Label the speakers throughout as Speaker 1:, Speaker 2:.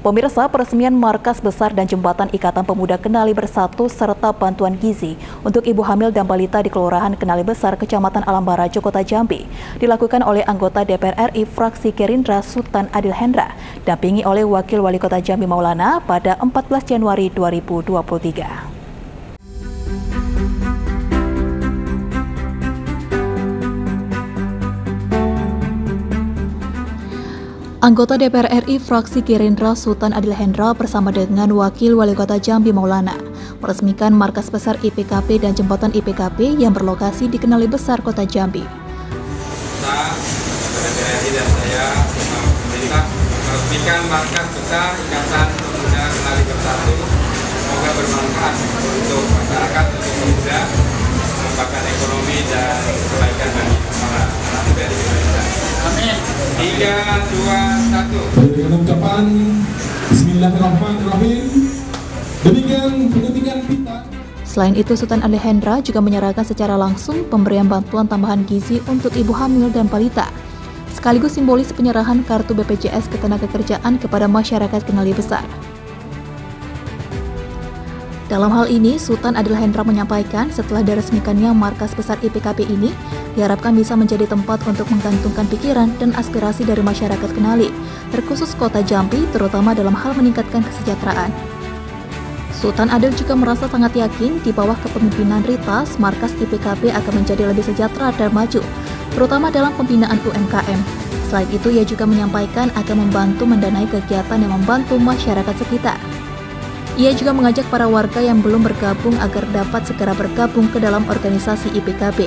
Speaker 1: Pemirsa, peresmian markas besar dan jembatan Ikatan Pemuda Kenali Bersatu serta bantuan gizi untuk ibu hamil dan balita di Kelurahan Kenali Besar, Kecamatan Alam Barajo, Kota Jambi dilakukan oleh anggota DPR RI fraksi Gerindra Sultan Adil Hendra, dampingi oleh Wakil Wali Kota Jambi Maulana pada 14 Januari 2023. Anggota DPR RI fraksi Gerindra Sultan Adil Hendra bersama dengan Wakil Wali Kota Jambi Maulana meresmikan markas besar IPKP dan jembatan IPKP yang berlokasi di Kenali Besar, Kota Jambi.
Speaker 2: DPR RI dan saya pemerintah meresmikan markas besar Ikatan Pemuda Kenali Bersatu. Semoga bermanfaat untuk masyarakat, untuk pemuda, mengembangkan ekonomi dan kebaikan bagi para anak muda di Indonesia. Amin. 3, 2, 1.
Speaker 3: Dengan ucapan Bismillahirrahmanirrahim. Demikian pengundian kita.
Speaker 1: Selain itu, Sultan Adil Hendra juga menyerahkan secara langsung pemberian bantuan tambahan gizi untuk ibu hamil dan balita, sekaligus simbolis penyerahan kartu BPJS Ketenagakerjaan kepada masyarakat Kenali Besar. Dalam hal ini, Sultan Adil Hendra menyampaikan setelah diresmikannya markas besar IPKP ini, diharapkan bisa menjadi tempat untuk menggantungkan pikiran dan aspirasi dari masyarakat Kenali, terkhusus Kota Jambi, terutama dalam hal meningkatkan kesejahteraan. Sultan Adil juga merasa sangat yakin di bawah kepemimpinan Ritas, markas IPKP akan menjadi lebih sejahtera dan maju, terutama dalam pembinaan UMKM. Selain itu, ia juga menyampaikan akan membantu mendanai kegiatan yang membantu masyarakat sekitar. Ia juga mengajak para warga yang belum bergabung agar dapat segera bergabung ke dalam organisasi IPKP.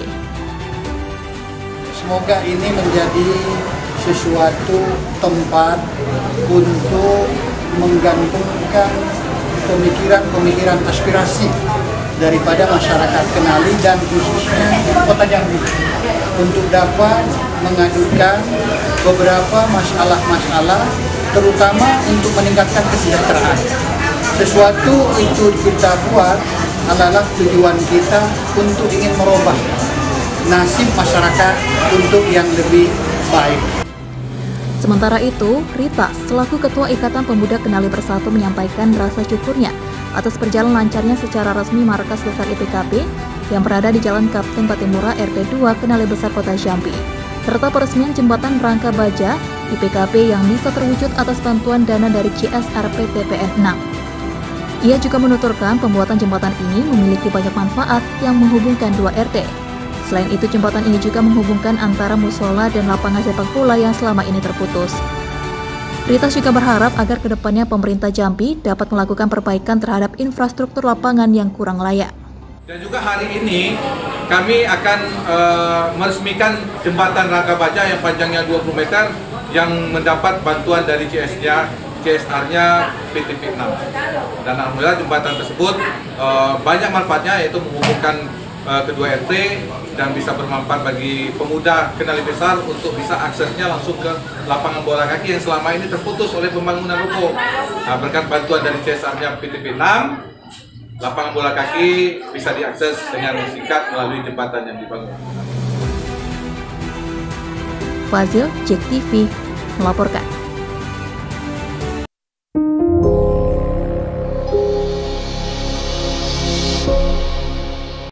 Speaker 4: Semoga ini menjadi sesuatu tempat untuk menggantungkan pemikiran-pemikiran aspirasi daripada masyarakat Kenali dan khususnya Kota Jambi untuk dapat mengadukan beberapa masalah-masalah, terutama untuk meningkatkan kesejahteraan. Sesuatu itu kita buat adalah tujuan kita untuk ingin merubah nasib masyarakat untuk yang lebih baik.
Speaker 1: Sementara itu, Ritas selaku Ketua Ikatan Pemuda Kenali Bersatu menyampaikan rasa syukurnya atas berjalan lancarnya secara resmi markas besar IPKP yang berada di Jalan Kapten Patimura RT 2 Kenali Besar, Kota Jambi, serta peresmian jembatan Rangka Baja IPKP yang bisa terwujud atas bantuan dana dari CSR PT PN 6. Ia juga menuturkan pembuatan jembatan ini memiliki banyak manfaat yang menghubungkan dua RT. Selain itu, jembatan ini juga menghubungkan antara musola dan lapangan sepak bola yang selama ini terputus. Ritas juga berharap agar kedepannya pemerintah Jambi dapat melakukan perbaikan terhadap infrastruktur lapangan yang kurang layak.
Speaker 2: Dan juga hari ini kami akan meresmikan jembatan Rangka Baja yang panjangnya 20 meter yang mendapat bantuan dari CSR-nya PT PN 6. Dan alhamdulillah jembatan tersebut banyak manfaatnya, yaitu menghubungkan kedua RT dan bisa bermanfaat bagi pemuda Kenali Besar untuk bisa aksesnya langsung ke lapangan bola kaki yang selama ini terputus oleh pembangunan ruko. Nah, berkat bantuan dari CSR-nya PT PN 6, lapangan bola kaki bisa diakses dengan singkat melalui jembatan yang dibangun.
Speaker 1: Fazil, JEK TV, melaporkan.